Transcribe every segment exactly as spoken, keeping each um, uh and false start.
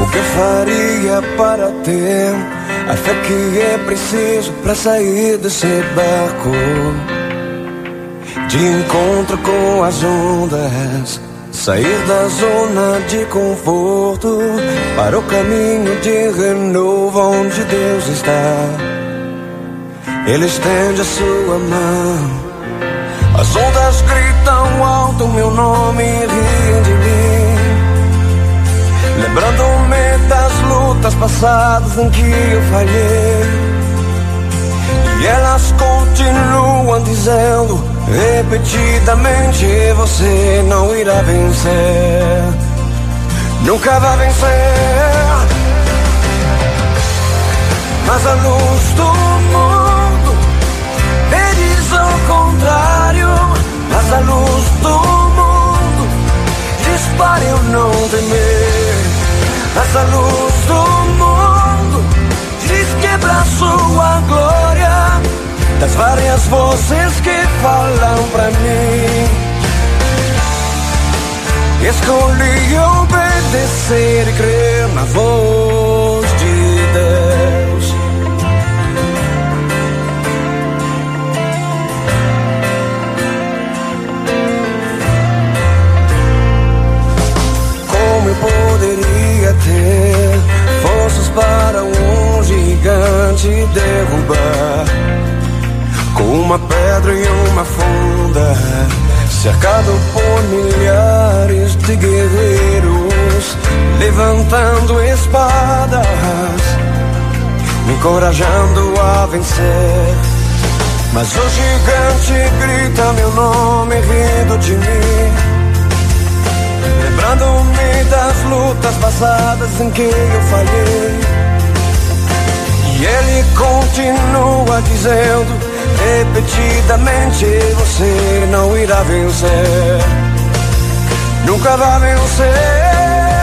que eu faria para ter a fé que é preciso para sair desse barco, de encontro com as ondas, sair da zona de conforto para o caminho de renovo onde Deus está. Ele estende a sua mão, as ondas gritam alto meu nome e riem de mim, lembrando-me das lutas passadas em que eu falhei. E elas continuam dizendo repetidamente: você não irá vencer, nunca vai vencer. Mas a luz do mundo me diz ao contrário. Mas a luz do mundo diz para eu não temer. Mas a luz do mundo diz que pra sua glória, das várias vozes que falam pra mim, escolhi obedecer e crer na voz de Deus. Como eu poderia ter forças para um gigante derrubar, com uma pedra e uma funda, cercado por milhares de guerreiros, levantando espadas, me encorajando a vencer. Mas o gigante grita meu nome rindo de mim, lembrando-me das lutas passadas em que eu falhei. E ele continua dizendo repetidamente: você não irá vencer, nunca vai vencer.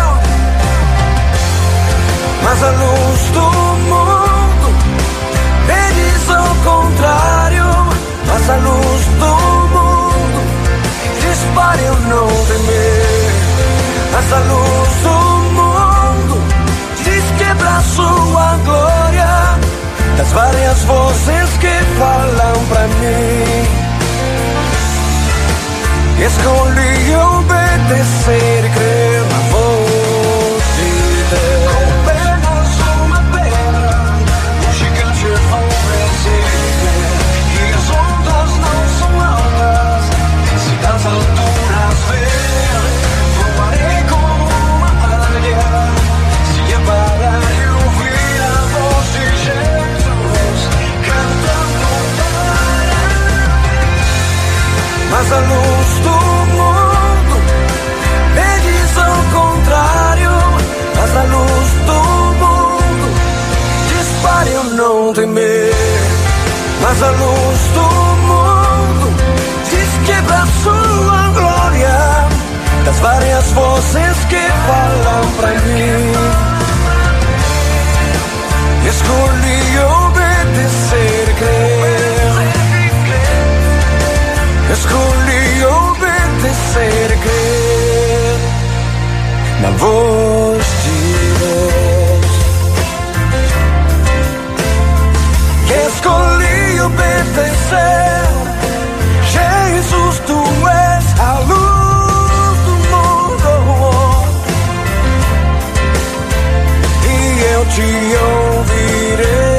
Mas a luz do mundo me diz ao contrário. Mas a luz do mundo diz para eu não temer. Mas a luz do mundo diz que pra sua glória, das várias vozes que falam pra mim, escolhi obedecer e crer na voz de Deus. Com apenas uma pedra, o gigante não resiste, e as ondas não são altas, se das alturas ver, voarei como uma águia, se é para eu ouvir a voz de Jesus cantando para mim. Mas a luz do mundo me diz ao contrário. Mas a luz do mundo diz para eu não temer. Mas a luz do mundo diz que pra sua glória, das várias vozes que falam pra mim, escolhi obedecer e crer. Escolhi obedecer e crer na voz de Deus. Escolhi obedecer. Jesus, tu és a luz do mundo, e eu te ouvirei.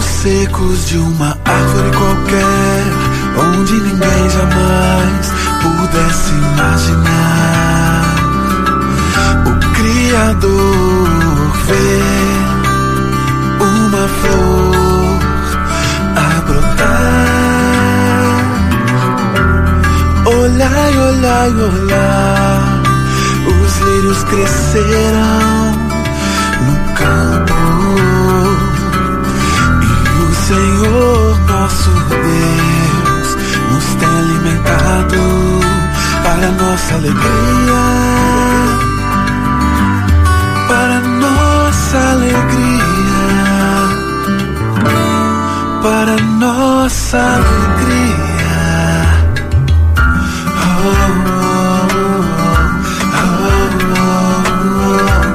galhos secos de uma árvore qualquer, onde ninguém jamais pudesse imaginar o Criador ver uma flor a brotar. Olhai, olhai, olhai, os lírios crescerão no campo, e o Senhor nosso Deus nos tem alimentado para nossa alegria, para nossa alegria, para nossa alegria. Oh, oh, oh, oh, oh.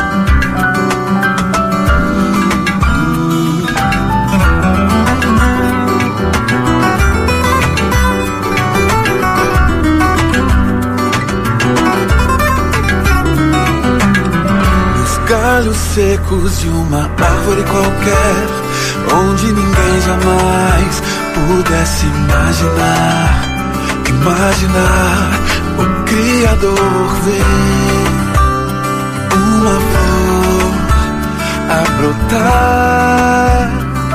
Galhos secos de uma árvore qualquer, onde ninguém jamais pudesse imaginar, imaginar o Criador ver uma flor a brotar.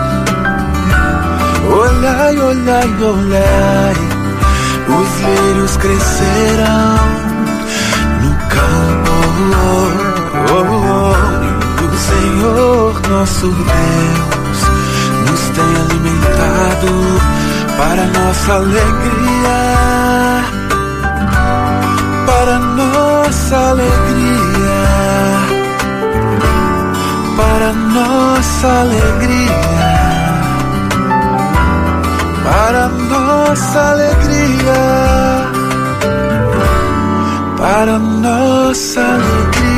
Olhai, olhai, olhai, os lírios crescerão no campo. Oh, oh, o Senhor nosso Deus nos tem alimentado para nossa alegria, para nossa alegria, para nossa alegria, para nossa alegria, para nossa alegria.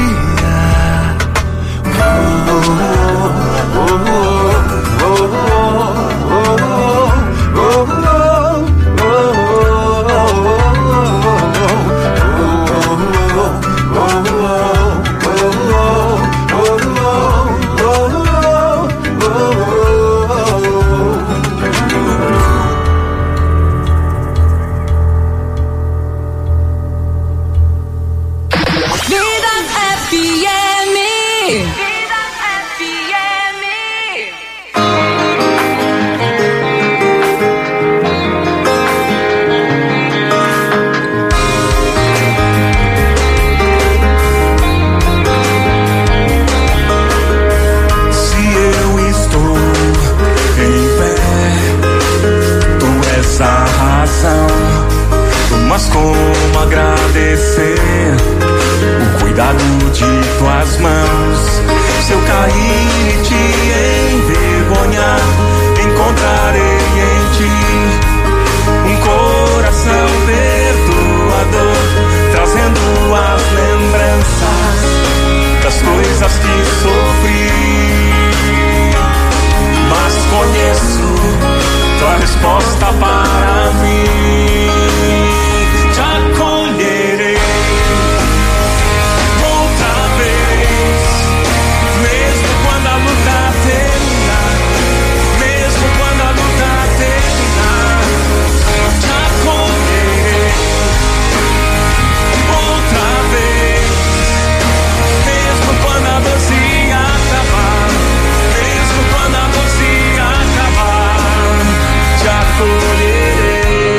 Mas como agradecer o cuidado de tuas mãos? Se eu cair e te envergonhar, encontrarei em ti um coração perdoador, trazendo as lembranças das coisas que sofri. Mas conheço tua resposta para mim. Te acolherei outra vez, mesmo quando a luta terminar, mesmo quando a luta terminar. Te acolherei outra vez, mesmo quando a dor se acabar, mesmo quando a dor se acabar. Te acolherei.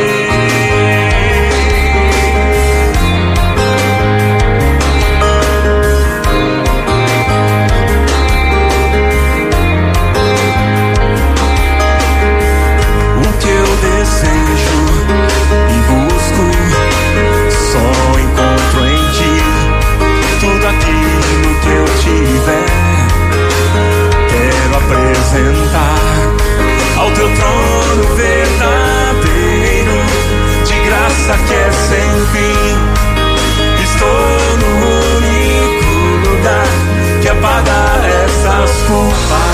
Ao teu trono verdadeiro, de graça que é sem fim. Estou no único lugar que apaga essas culpas.